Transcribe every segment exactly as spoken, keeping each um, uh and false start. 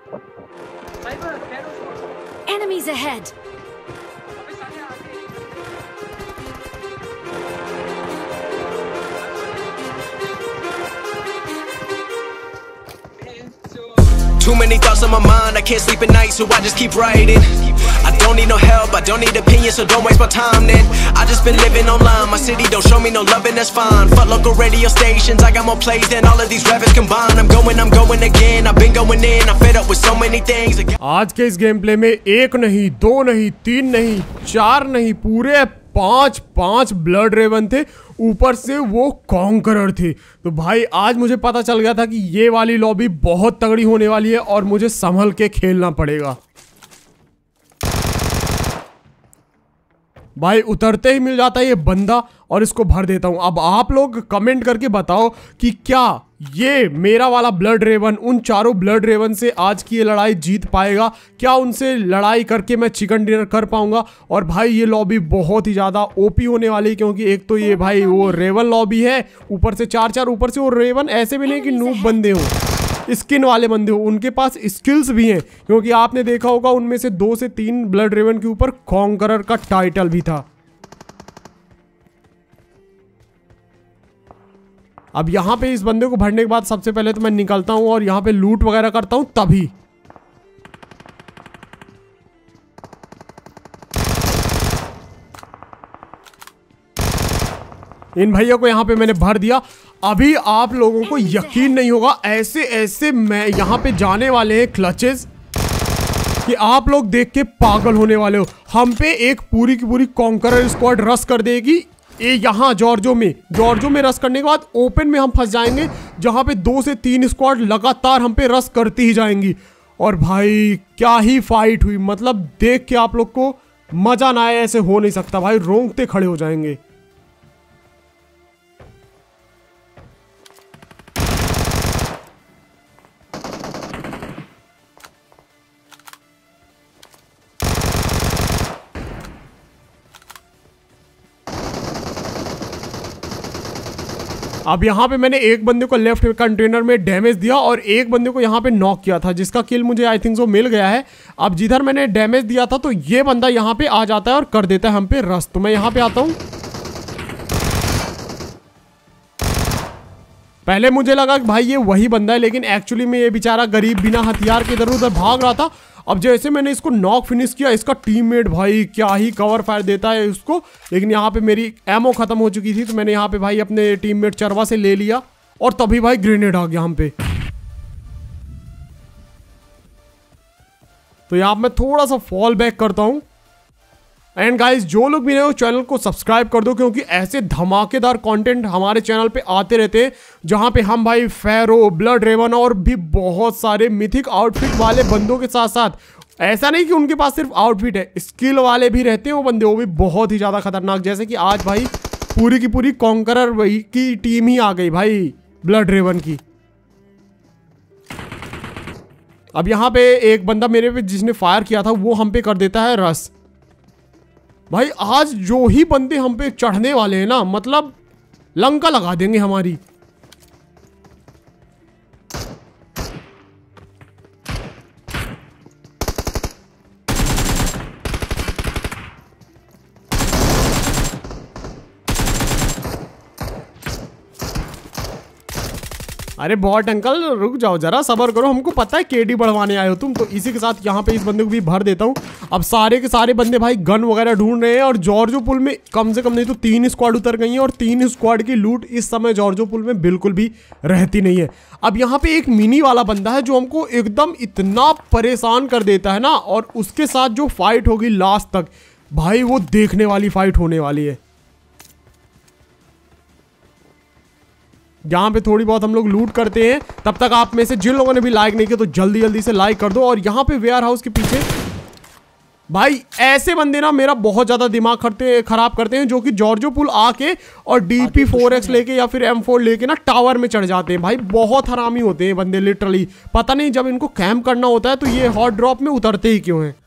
Enemies ahead. Too many thoughts on my mind, I can't sleep at night, so I just keep writing. I don't need no help, I don't need opinions, so don't waste my time then. I just been living online, my city don't show me no loving, that's fine. Fuck local radio stations, I got more plays than all of these rappers combined. I'm going, I'm going again, I've been going in, I'm fed up with so many things. आज के इस game play में एक नहीं, दो नहीं, तीन नहीं, चार नहीं, पूरे पांच पांच ब्लड रेवन थे, ऊपर से वो कॉन्करर थे। तो भाई आज मुझे पता चल गया था कि ये वाली लॉबी बहुत तगड़ी होने वाली है और मुझे संभल के खेलना पड़ेगा। भाई उतरते ही मिल जाता है ये बंदा और इसको भर देता हूं। अब आप लोग कमेंट करके बताओ कि क्या ये मेरा वाला ब्लड रेवन उन चारों ब्लड रेवन से आज की ये लड़ाई जीत पाएगा? क्या उनसे लड़ाई करके मैं चिकन डिनर कर पाऊंगा? और भाई ये लॉबी बहुत ही ज़्यादा ओपी होने वाली है, क्योंकि एक तो ये भाई वो रेवन लॉबी है, ऊपर से चार चार, ऊपर से वो रेवन ऐसे भी नहीं कि नूब बंदे हो, स्किन वाले बंदे हो, उनके पास स्किल्स भी हैं, क्योंकि आपने देखा होगा उनमें से दो से तीन ब्लड रेवन के ऊपर कॉन्करर का टाइटल भी था। अब यहाँ पे इस बंदे को भरने के बाद सबसे पहले तो मैं निकलता हूँ और यहाँ पे लूट वगैरह करता हूँ। तभी इन भैया को यहाँ पे मैंने भर दिया। अभी आप लोगों को यकीन नहीं होगा, ऐसे ऐसे मैं यहाँ पे जाने वाले हैं क्लचेस कि आप लोग देख के पागल होने वाले हो। हम पे एक पूरी की पूरी कॉन्करर स्क्वाड रश कर देगी ये यहाँ जॉर्जो में। जॉर्जो में रश करने के बाद ओपन में हम फंस जाएंगे, जहाँ पे दो से तीन स्क्वाड लगातार हम पे रश करती ही जाएंगी। और भाई क्या ही फाइट हुई, मतलब देख के आप लोग को मजा ना आए ऐसे हो नहीं सकता भाई, रोंगटे खड़े हो जाएंगे। अब यहाँ पे मैंने एक बंदे को लेफ्ट कंटेनर में डैमेज दिया और एक बंदे को यहाँ पे नॉक किया था, जिसका किल मुझे आई थिंक सो मिल गया है। अब जिधर मैंने डैमेज दिया था तो ये बंदा यहाँ पे आ जाता है और कर देता है हम पे रश। तो मैं यहाँ पे आता हूँ। पहले मुझे लगा कि भाई ये वही बंदा है, लेकिन एक्चुअली में ये बेचारा गरीब बिना हथियार के इधर उधर भाग रहा था। अब जैसे मैंने इसको नॉक फिनिश किया, इसका टीममेट भाई क्या ही कवर फायर देता है उसको, लेकिन यहाँ पे मेरी एमो खत्म हो चुकी थी, तो मैंने यहाँ पे भाई अपने टीममेट चरवा से ले लिया और तभी भाई ग्रेनेड आ गया हम पे। तो यहाँ मैं थोड़ा सा फॉल बैक करता हूँ। एंड गाइस जो लोग भी नए हो चैनल को सब्सक्राइब कर दो, क्योंकि ऐसे धमाकेदार कंटेंट हमारे चैनल पे आते रहते हैं, जहां पे हम भाई फेरो, ब्लड रेवन और भी बहुत सारे मिथिक आउटफिट वाले बंदों के साथ साथ, ऐसा नहीं कि उनके पास सिर्फ आउटफिट है, स्किल वाले भी रहते हैं वो बंदे, वो भी बहुत ही ज़्यादा खतरनाक। जैसे कि आज भाई पूरी की पूरी कॉन्करर वही की टीम ही आ गई भाई ब्लड रेवन की। अब यहाँ पे एक बंदा मेरे पे जिसने फायर किया था वो हम पे कर देता है रश। भाई आज जो ही बंदे हम पे चढ़ने वाले हैं ना, मतलब लंका लगा देंगे हमारी। अरे बॉट अंकल रुक जाओ जरा, सबर करो, हमको पता है केडी बढ़वाने आए हो तुम। तो इसी के साथ यहाँ पे इस बंदे को भी भर देता हूँ। अब सारे के सारे बंदे भाई गन वगैरह ढूंढ रहे हैं और जॉर्जो पुल में कम से कम नहीं तो तीन स्क्वाड उतर गई हैं और तीन स्क्वाड की लूट इस समय जॉर्जो पुल में बिल्कुल भी रहती नहीं है। अब यहाँ पे एक मिनी वाला बंदा है जो हमको एकदम इतना परेशान कर देता है ना, और उसके साथ जो फाइट होगी लास्ट तक भाई वो देखने वाली फाइट होने वाली है। यहाँ पे थोड़ी बहुत हम लोग लूट करते हैं, तब तक आप में से जिन लोगों ने भी लाइक नहीं किया तो जल्दी जल्दी से लाइक कर दो। और यहाँ पे वेयर हाउस के पीछे भाई ऐसे बंदे ना मेरा बहुत ज्यादा दिमाग करते खराब करते हैं, जो कि जॉर्जो पुल आके और डी पी फोर एक्स लेके या फिर एम फोर लेके ना टावर में चढ़ जाते हैं। भाई बहुत हरामी होते हैं बंदे लिटरली, पता नहीं जब इनको कैंप करना होता है तो ये हॉट ड्रॉप में उतरते ही क्यों हैं।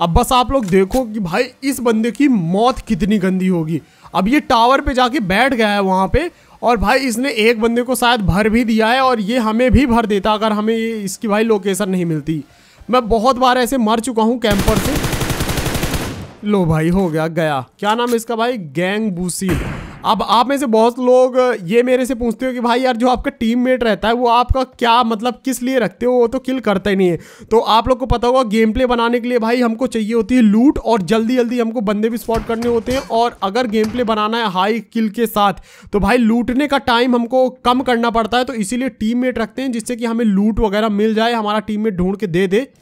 अब बस आप लोग देखो कि भाई इस बंदे की मौत कितनी गंदी होगी। अब ये टावर पे जाके बैठ गया है वहाँ पे, और भाई इसने एक बंदे को शायद भर भी दिया है, और ये हमें भी भर देता अगर हमें ये इसकी भाई लोकेशन नहीं मिलती। मैं बहुत बार ऐसे मर चुका हूँ कैंपर से। लो भाई हो गया, गया। क्या नाम है इसका भाई? गैंग बूसील। अब आप में से बहुत लोग ये मेरे से पूछते हो कि भाई यार जो आपका टीममेट रहता है वो आपका क्या मतलब किस लिए रखते हो, वो तो किल करता ही नहीं है। तो आप लोग को पता होगा गेम प्ले बनाने के लिए भाई हमको चाहिए होती है लूट, और जल्दी जल्दी हमको बंदे भी स्पॉट करने होते हैं। और अगर गेम प्ले बनाना है हाई किल के साथ तो भाई लूटने का टाइम हमको कम करना पड़ता है। तो इसीलिए टीममेट रखते हैं जिससे कि हमें लूट वगैरह मिल जाए, हमारा टीममेट ढूंढ के दे दे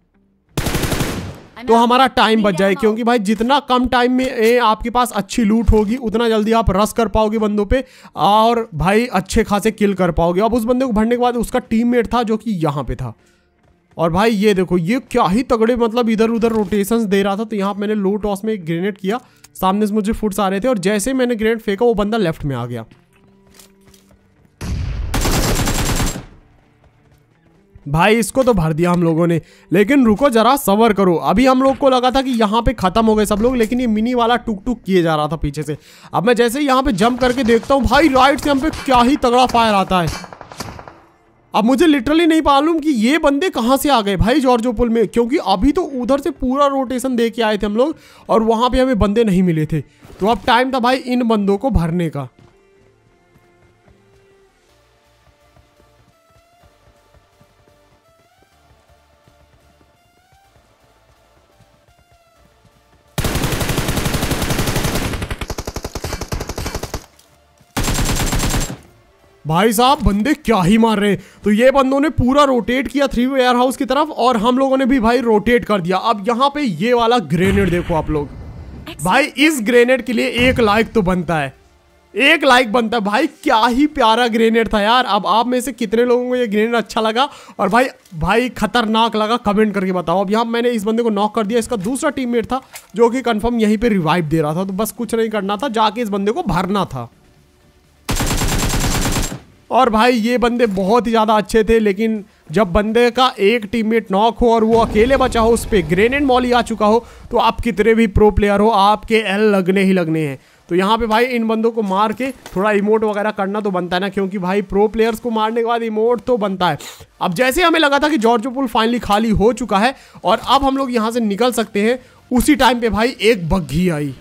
तो हमारा टाइम बच जाए। क्योंकि भाई जितना कम टाइम में ए, आपके पास अच्छी लूट होगी उतना जल्दी आप रश कर पाओगे बंदों पे, और भाई अच्छे खासे किल कर पाओगे। अब उस बंदे को भरने के बाद उसका टीममेट था जो कि यहाँ पे था, और भाई ये देखो ये क्या ही तगड़े मतलब इधर उधर रोटेशंस दे रहा था। तो यहाँ पे मैंने लो टॉस में एक ग्रेनेड किया, सामने से मुझे फुट्स आ रहे थे, और जैसे ही मैंने ग्रेनेड फेंका वो बंदा लेफ्ट में आ गया। भाई इसको तो भर दिया हम लोगों ने, लेकिन रुको जरा सबर करो। अभी हम लोग को लगा था कि यहाँ पे खत्म हो गए सब लोग, लेकिन ये मिनी वाला टुक टुक किए जा रहा था पीछे से। अब मैं जैसे ही यहाँ पे जंप करके देखता हूँ भाई राइट से हम पे क्या ही तगड़ा फायर आता है। अब मुझे लिटरली नहीं मालूम कि ये बंदे कहाँ से आ गए भाई जॉर्जो पुल में, क्योंकि अभी तो उधर से पूरा रोटेशन दे के आए थे हम लोग और वहाँ पे हमें बंदे नहीं मिले थे। तो अब टाइम था भाई इन बंदों को भरने का। भाई साहब बंदे क्या ही मार रहे हैं। तो ये बंदों ने पूरा रोटेट किया थ्री वेयर हाउस की तरफ, और हम लोगों ने भी भाई रोटेट कर दिया। अब यहाँ पे ये वाला ग्रेनेड देखो आप लोग, भाई इस ग्रेनेड के लिए एक लाइक तो बनता है, एक लाइक बनता है भाई। क्या ही प्यारा ग्रेनेड था यार। अब आप में से कितने लोगों को ये ग्रेनेड अच्छा लगा और भाई भाई खतरनाक लगा, कमेंट करके बताओ। अब यहाँ मैंने इस बंदे को नॉक कर दिया। इसका दूसरा टीममेट था जो कि कंफर्म यहीं पे रिवाइव दे रहा था, तो बस कुछ नहीं करना था, जाके इस बंदे को भरना था। और भाई ये बंदे बहुत ही ज़्यादा अच्छे थे, लेकिन जब बंदे का एक टीममेट नॉक हो और वो अकेले बचा हो, उस पर ग्रेनेड मॉली आ चुका हो, तो आप कितने भी प्रो प्लेयर हो आपके एल लगने ही लगने हैं। तो यहाँ पे भाई इन बंदों को मार के थोड़ा इमोट वगैरह करना तो बनता है ना, क्योंकि भाई प्रो प्लेयर्स को मारने के बाद इमोट तो बनता है। अब जैसे हमें लगा था कि जॉर्जो पुल फाइनली खाली हो चुका है और अब हम लोग यहाँ से निकल सकते हैं, उसी टाइम पे भाई एक बग्घी आई।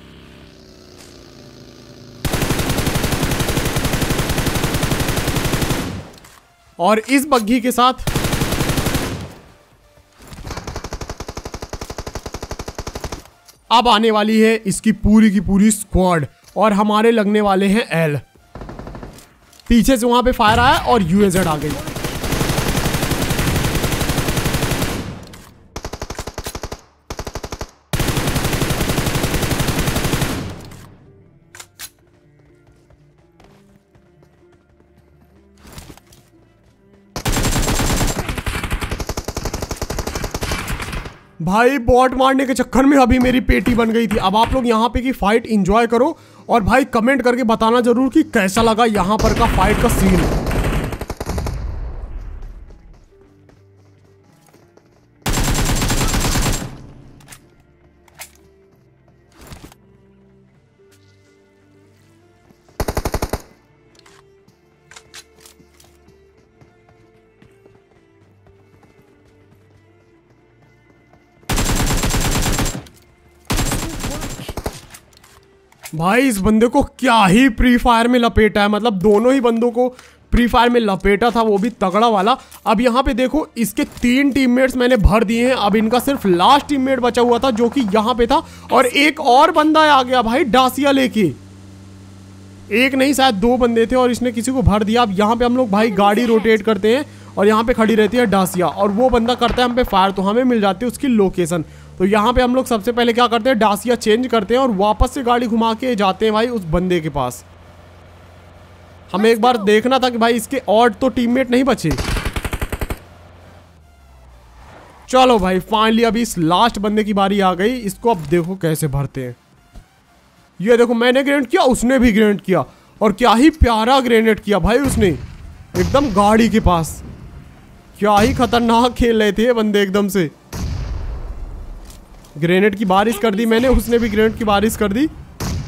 और इस बग्घी के साथ अब आने वाली है इसकी पूरी की पूरी स्क्वाड, और हमारे लगने वाले हैं एल। पीछे से वहां पे फायर आया और यूएजेड आ गई। भाई बॉट मारने के चक्कर में अभी मेरी पेटी बन गई थी। अब आप लोग यहाँ पे की फाइट एंजॉय करो और भाई कमेंट करके बताना जरूर कि कैसा लगा यहाँ पर का फाइट का सीन। भाई इस बंदे को क्या ही प्री फायर में लपेटा है, मतलब दोनों ही बंदों को प्री फायर में लपेटा था, वो भी तगड़ा वाला। अब यहाँ पे देखो इसके तीन टीममेट्स मैंने भर दिए हैं। अब इनका सिर्फ लास्ट टीममेट बचा हुआ था जो कि यहाँ पे था, और एक और बंदा आ गया भाई डासिया लेके। एक नहीं शायद दो बंदे थे और इसने किसी को भर दिया। अब यहाँ पे हम लोग भाई गाड़ी रोटेट करते हैं और यहाँ पे खड़ी रहती है डासिया, और वो बंदा करता है हम पे फायर, तो हमें मिल जाती है उसकी लोकेशन। तो यहाँ पे हम लोग सबसे पहले क्या करते हैं, डासिया चेंज करते हैं और वापस से गाड़ी घुमा के जाते हैं भाई उस बंदे के पास। हमें एक बार देखना था कि भाई इसके और तो टीममेट नहीं बचे। चलो भाई फाइनली अभी इस लास्ट बंदे की बारी आ गई। इसको अब देखो कैसे भरते हैं। ये देखो मैंने ग्रेनेड किया, उसने भी ग्रेनेड किया, और क्या ही प्यारा ग्रेनेड किया भाई उसने, एकदम गाड़ी के पास। क्या ही खतरनाक खेल रहे थे बंदे एकदम से। ग्रेनेड की बारिश कर दी मैंने, उसने भी ग्रेनेड की बारिश कर दी।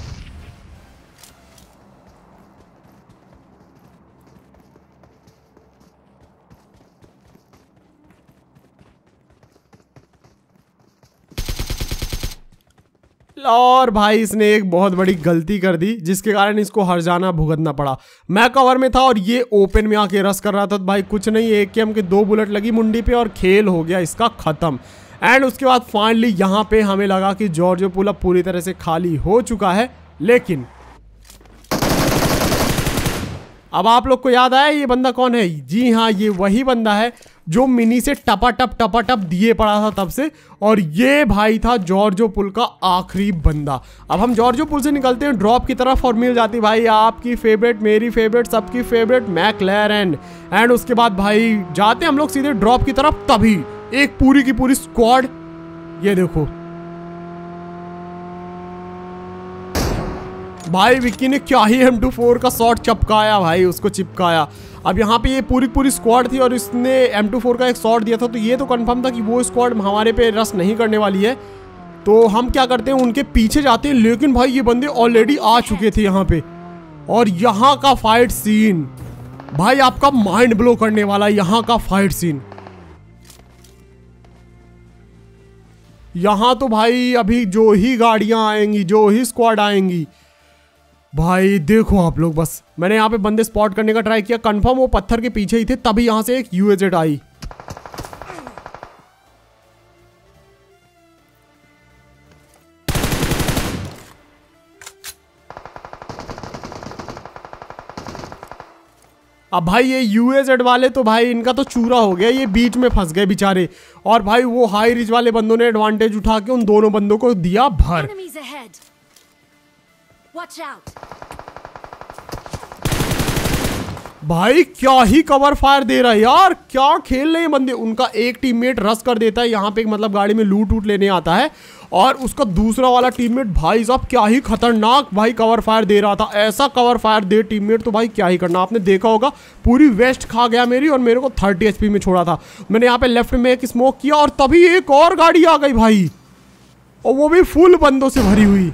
और भाई इसने एक बहुत बड़ी गलती कर दी जिसके कारण इसको हर्जाना भुगतना पड़ा। मैं कवर में था और ये ओपन में आके रस कर रहा था। तो भाई कुछ नहीं, एक के एम के दो बुलेट लगी मुंडी पे और खेल हो गया इसका खत्म। एंड उसके बाद फाइनली यहाँ पे हमें लगा कि जॉर्जियो पूल अब पूरी तरह से खाली हो चुका है। लेकिन अब आप लोग को याद आया ये बंदा कौन है? जी हाँ, ये वही बंदा है जो मिनी से टपाटप टपाटप दिए पड़ा था तब से। और ये भाई था जॉर्जियो पुल का आखिरी बंदा। अब हम जॉर्जियो पुल से निकलते हैं ड्रॉप की तरफ और मिल जाती भाई आपकी फेवरेट, मेरी फेवरेट, सबकी फेवरेट मैकलैरेन। एंड उसके बाद भाई जाते हम लोग सीधे ड्रॉप की तरफ। तभी एक पूरी की पूरी स्क्वाड, ये देखो भाई विक्की ने क्या ही एम टू फोर का शॉट चपकाया भाई, उसको चिपकाया। अब यहाँ पे ये पूरी पूरी स्क्वाड थी और इसने एम टू फोर का एक शॉट दिया था। तो ये तो कंफर्म था कि वो स्क्वाड हमारे पे रस नहीं करने वाली है। तो हम क्या करते हैं, उनके पीछे जाते हैं। लेकिन भाई ये बंदे ऑलरेडी आ चुके थे यहाँ पे। और यहाँ का फाइट सीन भाई आपका माइंड ब्लो करने वाला। यहाँ का फाइट सीन, यहाँ तो भाई अभी जो ही गाड़ियां आएंगी, जो ही स्क्वाड आएंगी भाई देखो आप लोग। बस मैंने यहाँ पे बंदे स्पॉट करने का ट्राई किया, कंफर्म वो पत्थर के पीछे ही थे। तभी यहाँ से एक यूएजेड आई। अब भाई ये यूएजेड वाले तो भाई इनका तो चूरा हो गया, ये बीच में फंस गए बेचारे। और भाई वो हाई रिच वाले बंदों ने एडवांटेज उठा के उन दोनों बंदों को दिया भर। Watch out. भाई क्या ही कवर फायर दे रहा है यार, क्या खेल रहे हैं बंदे। उनका एक टीममेट रश कर देता है यहाँ पे, मतलब गाड़ी में लूट वूट लेने आता है। और उसका दूसरा वाला टीममेट भाई साहब क्या ही खतरनाक भाई कवर फायर दे रहा था। ऐसा कवर फायर दे टीममेट तो भाई क्या ही करना। आपने देखा होगा पूरी वेस्ट खा गया मेरी और मेरे को थर्टी एचपी में छोड़ा था। मैंने यहाँ पे लेफ्ट में एक स्मोक किया और तभी एक और गाड़ी आ गई भाई, और वो भी फुल बंदों से भरी हुई।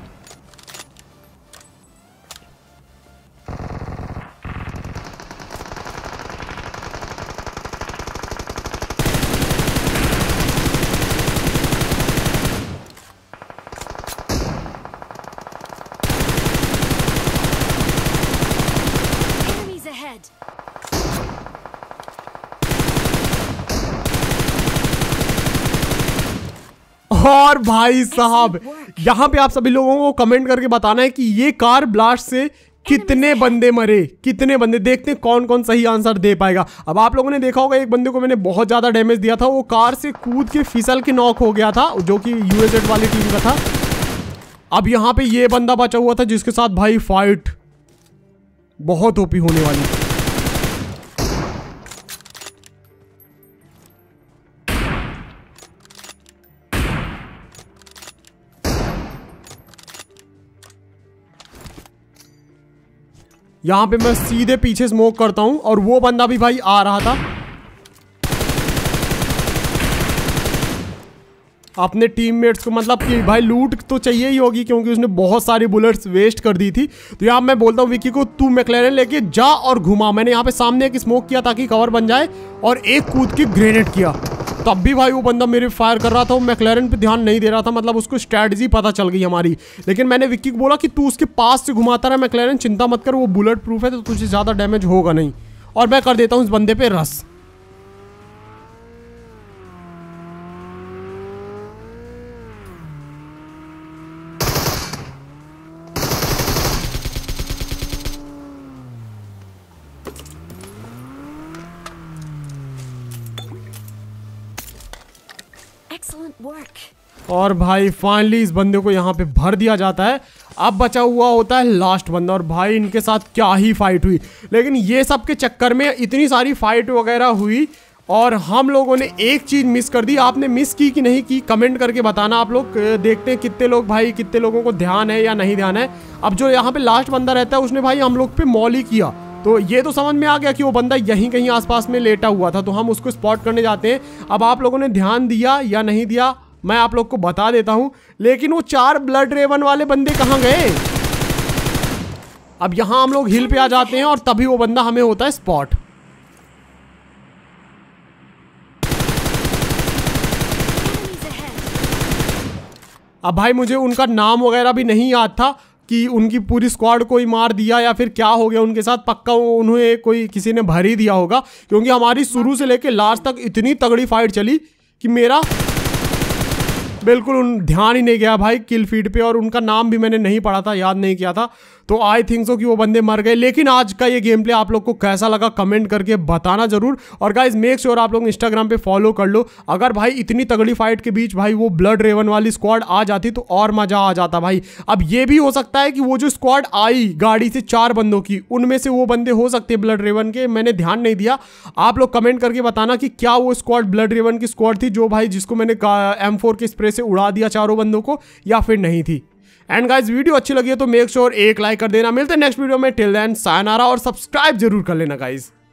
और भाई साहब यहाँ पे आप सभी लोगों को कमेंट करके बताना है कि ये कार ब्लास्ट से कितने बंदे मरे, कितने बंदे। देखते हैं कौन कौन सही आंसर दे पाएगा। अब आप लोगों ने देखा होगा एक बंदे को मैंने बहुत ज्यादा डैमेज दिया था, वो कार से कूद के फिसल के नॉक हो गया था, जो कि यूएजेड वाली टीम का था। अब यहाँ पे ये बंदा बचा हुआ था जिसके साथ भाई फाइट बहुत ओपी होने वाली। यहाँ पे मैं सीधे पीछे स्मोक करता हूँ और वो बंदा भी भाई आ रहा था। अपने टीममेट्स को मतलब कि भाई लूट तो चाहिए ही होगी क्योंकि उसने बहुत सारी बुलेट्स वेस्ट कर दी थी। तो यहाँ मैं बोलता हूँ विक्की को तू मैक्लेरन लेके जा और घुमा। मैंने यहाँ पे सामने एक स्मोक किया ताकि कवर बन जाए और एक कूद के ग्रेनेड किया। तब भी भाई वो बंदा मेरे फायर कर रहा था, वो मैक्लेरन पे ध्यान नहीं दे रहा था, मतलब उसको स्ट्रैटेजी पता चल गई हमारी। लेकिन मैंने विक्की को बोला कि तू उसके पास से घुमाता रहा मैक्लेरन, चिंता मत कर, वो बुलेट प्रूफ है तो तुझे ज़्यादा डैमेज होगा नहीं। और मैं कर देता हूँ इस बंदे पे रस। और भाई फाइनली इस बंदे को यहाँ पे भर दिया जाता है। अब बचा हुआ होता है लास्ट बंदा और भाई इनके साथ क्या ही फाइट हुई। लेकिन ये सब के चक्कर में इतनी सारी फाइट वगैरह हुई और हम लोगों ने एक चीज़ मिस कर दी। आपने मिस की कि नहीं की कमेंट करके बताना आप लोग। देखते हैं कितने लोग भाई कितने लोगों को ध्यान है या नहीं ध्यान है। अब जो यहाँ पे लास्ट बंदा रहता है उसने भाई हम लोग पे मॉली किया, तो ये तो समझ में आ गया कि वो बंदा यहीं कहीं आसपास में लेटा हुआ था, तो हम उसको स्पॉट करने जाते हैं। अब आप लोगों ने ध्यान दिया या नहीं दिया मैं आप लोग को बता देता हूं। लेकिन वो चार ब्लड रेवन वाले बंदे कहां गए? अब यहां हम लोग हिल पे आ जाते हैं और तभी वो बंदा हमें होता है स्पॉट। अब भाई मुझे उनका नाम वगैरह भी नहीं याद था कि उनकी पूरी स्क्वाड कोई मार दिया या फिर क्या हो गया उनके साथ। पक्का उन्हें कोई किसी ने भर ही दिया होगा, क्योंकि हमारी शुरू से लेके लास्ट तक इतनी तगड़ी फाइट चली कि मेरा बिल्कुल उन ध्यान ही नहीं गया भाई किल फीड पे, और उनका नाम भी मैंने नहीं पढ़ा था, याद नहीं किया था। तो आई थिंक सो कि वो बंदे मर गए। लेकिन आज का ये गेम प्ले आप लोग को कैसा लगा कमेंट करके बताना जरूर। और गाइज मेक श्योर आप लोग इंस्टाग्राम पे फॉलो कर लो। अगर भाई इतनी तगड़ी फाइट के बीच भाई वो ब्लड रेवन वाली स्क्वाड आ जाती तो और मजा आ जाता भाई। अब ये भी हो सकता है कि वो जो स्क्वाड आई गाड़ी से चार बंदों की, उनमें से वो बंदे हो सकते हैं ब्लड रेवन के, मैंने ध्यान नहीं दिया। आप लोग कमेंट करके बताना कि क्या वो स्क्वाड ब्लड रेवन की स्क्वाड थी जो भाई जिसको मैंने एम फोर के स्प्रे से उड़ा दिया चारों बंदों को, या फिर नहीं थी। एंड गाइज वीडियो अच्छी लगी है तो मेक श्योर एक लाइक कर देना। मिलते हैं नेक्स्ट वीडियो में। टिल देन सायनारा, और सब्सक्राइब जरूर कर लेना गाइज।